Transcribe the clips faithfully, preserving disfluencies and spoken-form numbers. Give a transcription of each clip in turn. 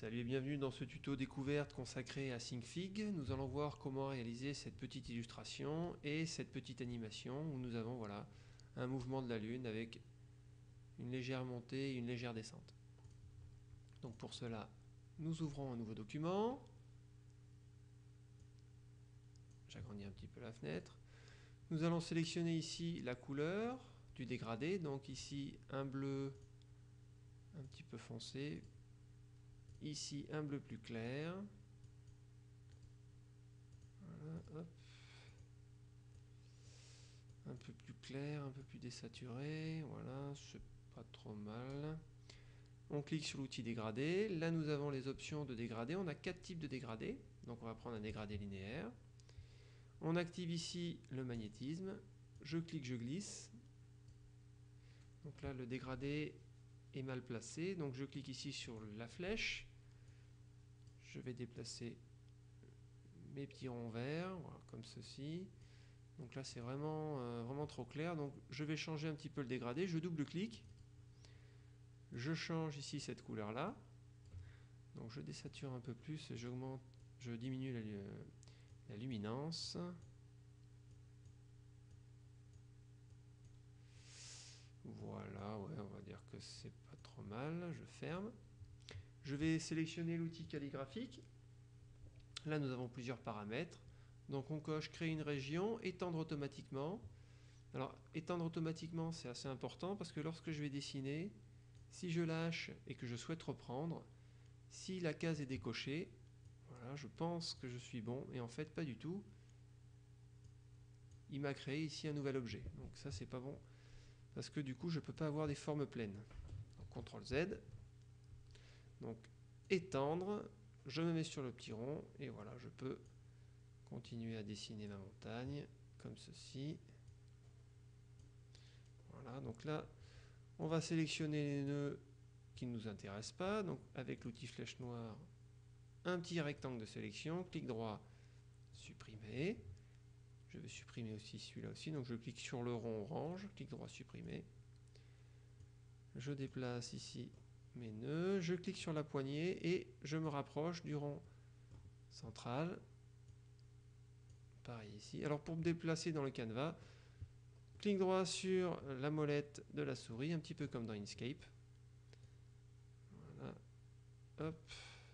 Salut et bienvenue dans ce tuto découverte consacré à Syncfig. Nous allons voir comment réaliser cette petite illustration et cette petite animation où nous avons voilà, un mouvement de la Lune avec une légère montée et une légère descente. Donc pour cela, nous ouvrons un nouveau document. J'agrandis un petit peu la fenêtre. Nous allons sélectionner ici la couleur du dégradé. Donc ici un bleu un petit peu foncé. Ici un bleu plus clair. Voilà, hop. Un peu plus clair, un peu plus désaturé. Voilà, c'est pas trop mal. On clique sur l'outil dégradé. Là, nous avons les options de dégradé. On a quatre types de dégradé. Donc, on va prendre un dégradé linéaire. On active ici le magnétisme. Je clique, je glisse. Donc là, le dégradé est mal placé. Donc, je clique ici sur la flèche. Je vais déplacer mes petits ronds verts, voilà, comme ceci. Donc là, c'est vraiment, euh, vraiment trop clair. Donc, je vais changer un petit peu le dégradé. Je double-clique. Je change ici cette couleur-là. Donc, je désature un peu plus. J'augmente, je diminue la, la luminance. Voilà, ouais, on va dire que c'est pas trop mal. Je ferme. Je vais sélectionner l'outil calligraphique. Là, nous avons plusieurs paramètres. Donc, on coche créer une région, étendre automatiquement. Alors, étendre automatiquement, c'est assez important parce que lorsque je vais dessiner, si je lâche et que je souhaite reprendre, si la case est décochée, voilà, je pense que je suis bon, et en fait, pas du tout. Il m'a créé ici un nouvel objet. Donc ça, c'est pas bon, parce que du coup, je ne peux pas avoir des formes pleines. Donc, contrôle Z. Donc, étendre. Je me mets sur le petit rond, et voilà, je peux continuer à dessiner ma montagne, comme ceci. Voilà, donc là, on va sélectionner les nœuds qui ne nous intéressent pas. Donc, avec l'outil flèche noire, un petit rectangle de sélection, clic droit, supprimer. Je vais supprimer aussi celui-là aussi. Donc, je clique sur le rond orange, clic droit, supprimer. Je déplace ici mes nœuds, je clique sur la poignée et je me rapproche du rond central. Pareil ici. Alors, pour me déplacer dans le canevas, clic droit sur la molette de la souris, un petit peu comme dans Inkscape. Voilà. Hop.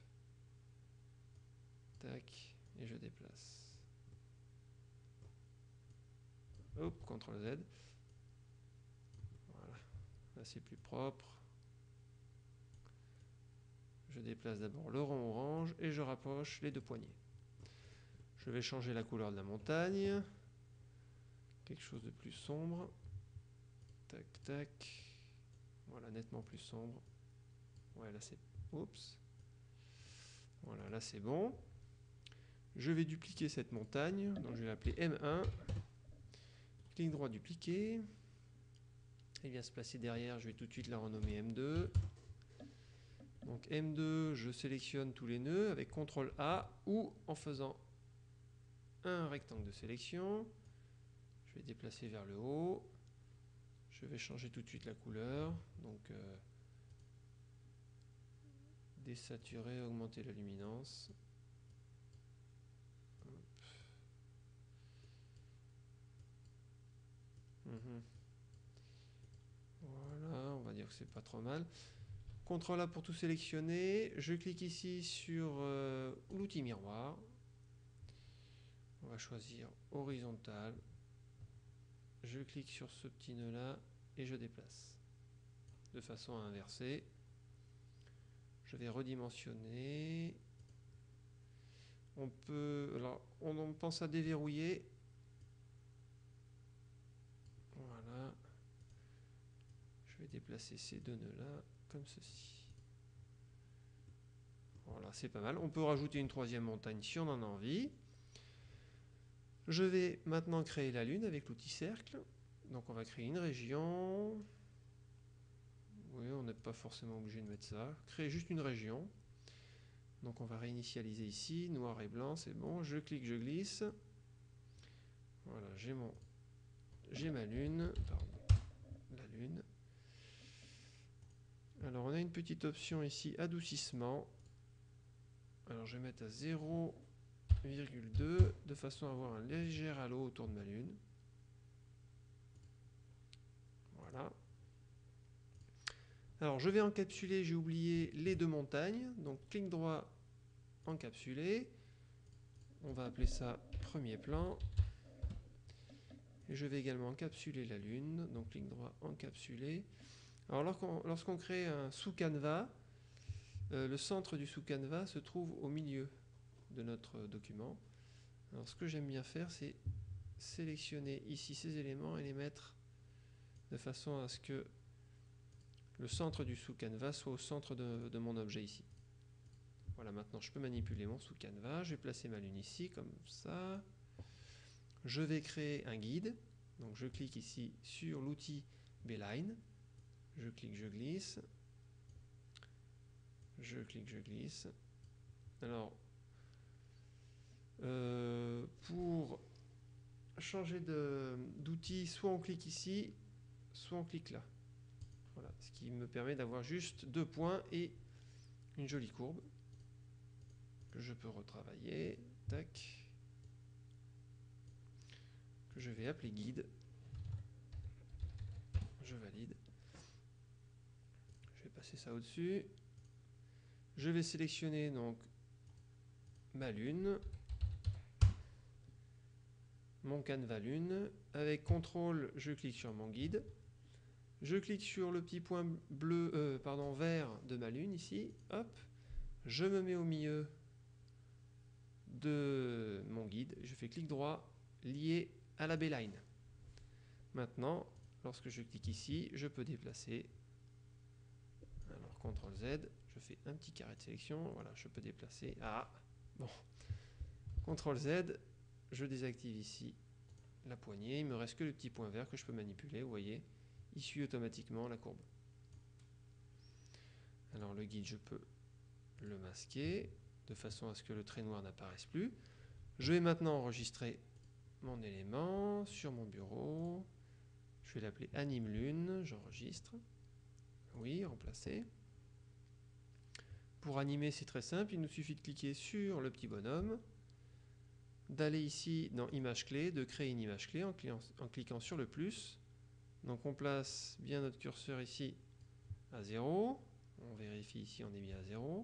Tac. Et je déplace. Hop, contrôle Z. Voilà. Là, c'est plus propre. Je déplace d'abord le rond orange et je rapproche les deux poignées. Je vais changer la couleur de la montagne. Quelque chose de plus sombre. Tac, tac. Voilà, nettement plus sombre. Ouais, là c'est... Oups. Voilà, là c'est bon. Je vais dupliquer cette montagne. Donc je vais l'appeler M un. Clic droit, dupliquer. Elle vient se placer derrière. Je vais tout de suite la renommer M deux. Donc M deux, je sélectionne tous les nœuds avec contrôle A ou en faisant un rectangle de sélection. Je vais déplacer vers le haut. Je vais changer tout de suite la couleur. Donc, euh, désaturer, augmenter la luminance. Mmh. Voilà, on va dire que c'est pas trop mal. contrôle A pour tout sélectionner. Je clique ici sur euh, l'outil miroir. On va choisir horizontal. Je clique sur ce petit nœud là et je déplace de façon à inverser. Je vais redimensionner. On peut, alors on pense à déverrouiller. Voilà. Je vais déplacer ces deux nœuds là comme ceci. Voilà, c'est pas mal. On peut rajouter une troisième montagne si on en a envie. Je vais maintenant créer la Lune avec l'outil cercle. Donc on va créer une région. Oui, on n'est pas forcément obligé de mettre ça. Créer juste une région. Donc on va réinitialiser ici, noir et blanc, c'est bon. Je clique, je glisse. Voilà, j'ai mon, j'ai ma Lune. Pardon, la Lune. Alors on a une petite option ici, adoucissement. Alors je vais mettre à zéro virgule deux de façon à avoir un léger halo autour de ma lune. Voilà. Alors je vais encapsuler, j'ai oublié les deux montagnes. Donc clic droit, encapsuler. On va appeler ça premier plan. Et je vais également encapsuler la lune. Donc clic droit, encapsuler. Alors lorsqu'on lorsqu'on crée un sous-canevas, euh, le centre du sous-canevas se trouve au milieu de notre document. Alors ce que j'aime bien faire, c'est sélectionner ici ces éléments et les mettre de façon à ce que le centre du sous-canevas soit au centre de, de mon objet ici. Voilà, maintenant je peux manipuler mon sous-canevas. Je vais placer ma lune ici, comme ça. Je vais créer un guide. Donc je clique ici sur l'outil Beeline. Je clique, je glisse. Je clique, je glisse. Alors, euh, pour changer d'outil, soit on clique ici, soit on clique là. Voilà, ce qui me permet d'avoir juste deux points et une jolie courbe que je peux retravailler. Tac. Que je vais appeler guide. Je valide. Je vais passer ça au-dessus. Je vais sélectionner donc ma lune, mon canevas lune. Avec contrôle, je clique sur mon guide. Je clique sur le petit point bleu, euh, pardon, vert de ma lune ici. Hop. Je me mets au milieu de mon guide. Je fais clic droit, lié à la Beeline. Maintenant, lorsque je clique ici, je peux déplacer. Alors, contrôle Z, je fais un petit carré de sélection. Voilà, je peux déplacer. Ah, bon. contrôle Z, je désactive ici la poignée. Il me reste que le petit point vert que je peux manipuler. Vous voyez, il suit automatiquement la courbe. Alors, le guide, je peux le masquer de façon à ce que le trait noir n'apparaisse plus. Je vais maintenant enregistrer mon élément sur mon bureau. Je vais l'appeler Anime Lune. J'enregistre. Oui, remplacer. Pour animer, c'est très simple. Il nous suffit de cliquer sur le petit bonhomme, d'aller ici dans Image clé, de créer une image clé en cliquant, en cliquant sur le plus. Donc on place bien notre curseur ici à zéro. On vérifie ici, on est mis à zéro.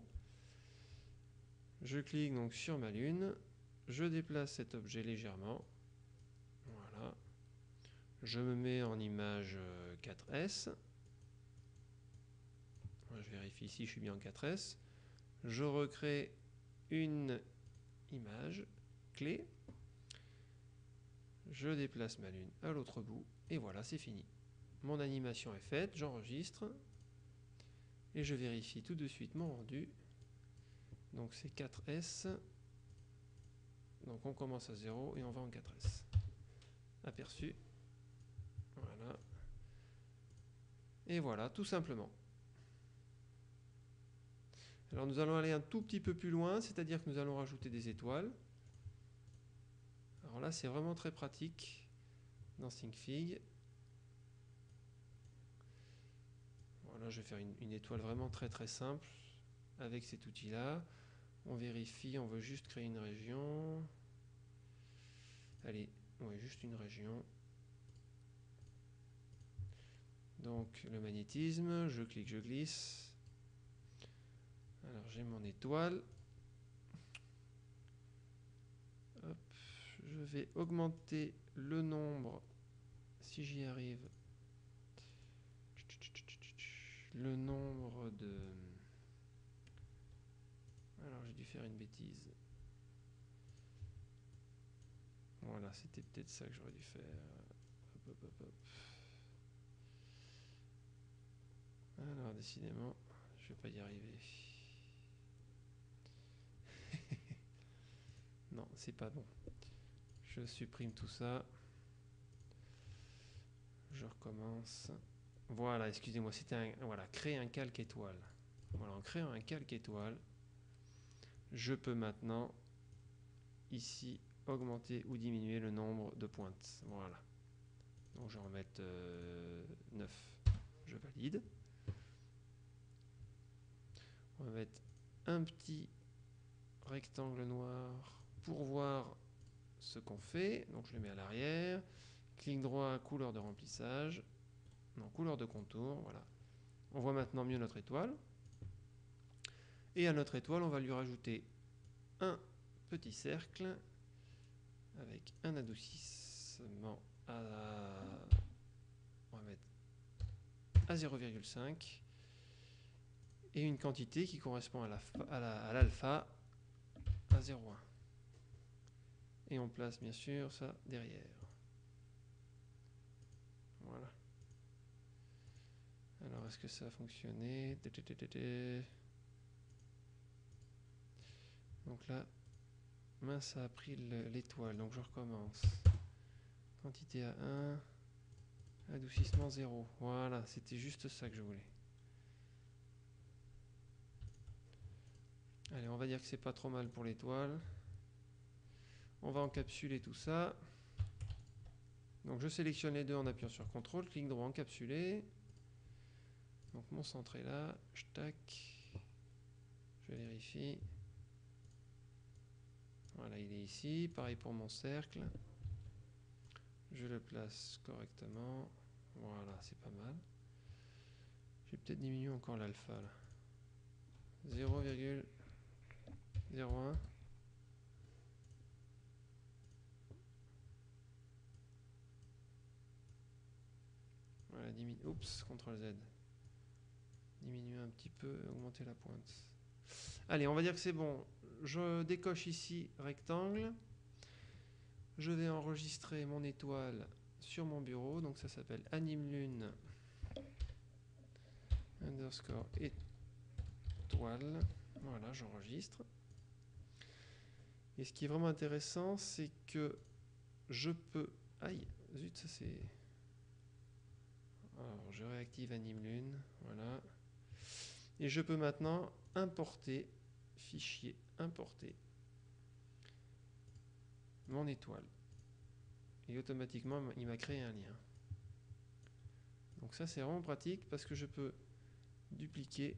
Je clique donc sur ma lune. Je déplace cet objet légèrement. Voilà. Je me mets en image quatre S. Je vérifie ici, je suis bien en quatre S. Je recrée une image clé. Je déplace ma lune à l'autre bout. Et voilà, c'est fini. Mon animation est faite, j'enregistre. Et je vérifie tout de suite mon rendu. Donc c'est quatre S. Donc on commence à zéro et on va en quatre S. Aperçu. Voilà. Et voilà, tout simplement. Alors nous allons aller un tout petit peu plus loin, c'est-à-dire que nous allons rajouter des étoiles. Alors là, c'est vraiment très pratique dans ThinkFig. Voilà, je vais faire une, une étoile vraiment très très simple avec cet outil-là. On vérifie, on veut juste créer une région. Allez, ouais, juste une région. Donc le magnétisme, je clique, je glisse. Alors j'ai mon étoile. Hop, je vais augmenter le nombre, si j'y arrive, le nombre de... Alors j'ai dû faire une bêtise. Voilà, c'était peut-être ça que j'aurais dû faire. Hop, hop, hop, hop. Alors décidément, je vais pas y arriver. Non, c'est pas bon. Je supprime tout ça. Je recommence. Voilà, excusez-moi, c'était un... Voilà, créer un calque étoile. Voilà, en créant un calque étoile, je peux maintenant, ici, augmenter ou diminuer le nombre de pointes. Voilà. Donc je vais en mettre euh, neuf. Je valide. On va mettre un petit rectangle noir pour voir ce qu'on fait. Donc je le mets à l'arrière. Clic droit, couleur de remplissage. Non, couleur de contour, voilà. On voit maintenant mieux notre étoile. Et à notre étoile, on va lui rajouter un petit cercle avec un adoucissement à, on va mettre à zéro virgule cinq et une quantité qui correspond à l'alpha à, à zéro virgule un. Et on place bien sûr ça derrière. Voilà. Alors, est-ce que ça a fonctionné? Donc là, mince, ça a pris l'étoile. Donc je recommence. Quantité à un. Adoucissement zéro. Voilà, c'était juste ça que je voulais. Allez, on va dire que c'est pas trop mal pour l'étoile. On va encapsuler tout ça. Donc je sélectionne les deux en appuyant sur contrôle, clic droit, encapsuler. Donc mon centre est là, je tac, je vérifie. Voilà, il est ici. Pareil pour mon cercle. Je le place correctement. Voilà, c'est pas mal. J'ai peut-être diminué encore l'alpha là. zéro virgule zéro un. Voilà, diminue. Oups, contrôle Z. Diminuer un petit peu, augmenter la pointe. Allez, on va dire que c'est bon. Je décoche ici rectangle. Je vais enregistrer mon étoile sur mon bureau. Donc ça s'appelle AnimeLune underscore étoile. Voilà, j'enregistre. Et ce qui est vraiment intéressant, c'est que je peux... Aïe, zut, ça c'est... Alors, je réactive AnimeLune. Voilà. Et je peux maintenant importer, fichier importer, mon étoile. Et automatiquement, il m'a créé un lien. Donc ça, c'est vraiment pratique parce que je peux dupliquer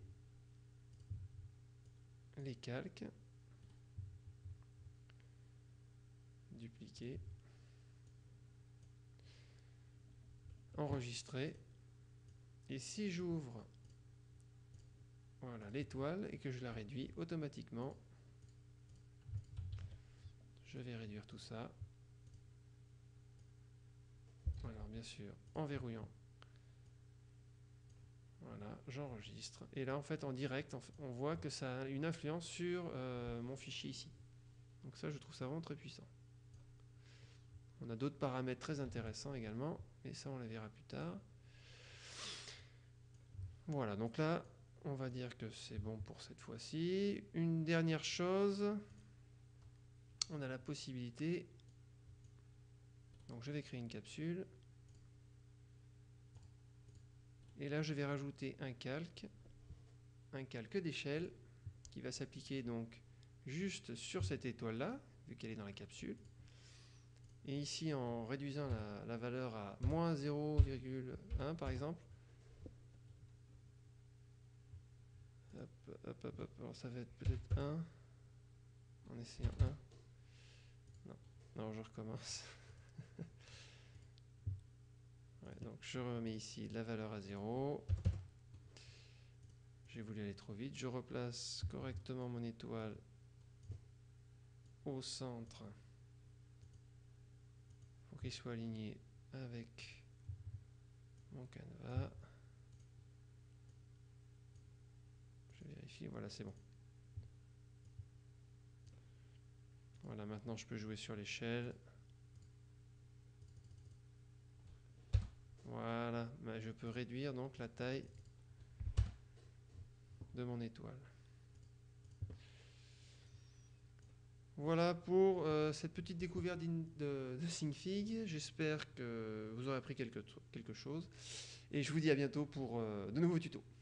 les calques. Dupliquer. Enregistrer. Et si j'ouvre voilà l'étoile et que je la réduis automatiquement, je vais réduire tout ça. Alors bien sûr, en verrouillant. Voilà, j'enregistre. Et là, en fait, en direct, on voit que ça a une influence sur euh, mon fichier ici. Donc ça, je trouve ça vraiment très puissant. On a d'autres paramètres très intéressants également, et ça, on les verra plus tard. Voilà, donc là, on va dire que c'est bon pour cette fois-ci. Une dernière chose, on a la possibilité, donc je vais créer une capsule, et là je vais rajouter un calque, un calque d'échelle, qui va s'appliquer donc juste sur cette étoile-là, vu qu'elle est dans la capsule. Et ici, en réduisant la, la valeur à moins zéro virgule un par exemple, hop, hop, hop, hop. Alors ça va être peut-être un, en essayant un. Non, non, je recommence. Ouais, donc je remets ici la valeur à zéro. J'ai voulu aller trop vite. Je replace correctement mon étoile au centre pour qu'il soit aligné avec mon canevas. Je vérifie, voilà, c'est bon. Voilà, maintenant je peux jouer sur l'échelle. Voilà, ben, je peux réduire donc la taille de mon étoile. Voilà pour euh, cette petite découverte de, de ThinkFig. J'espère que vous aurez appris quelque, quelque chose. Et je vous dis à bientôt pour euh, de nouveaux tutos.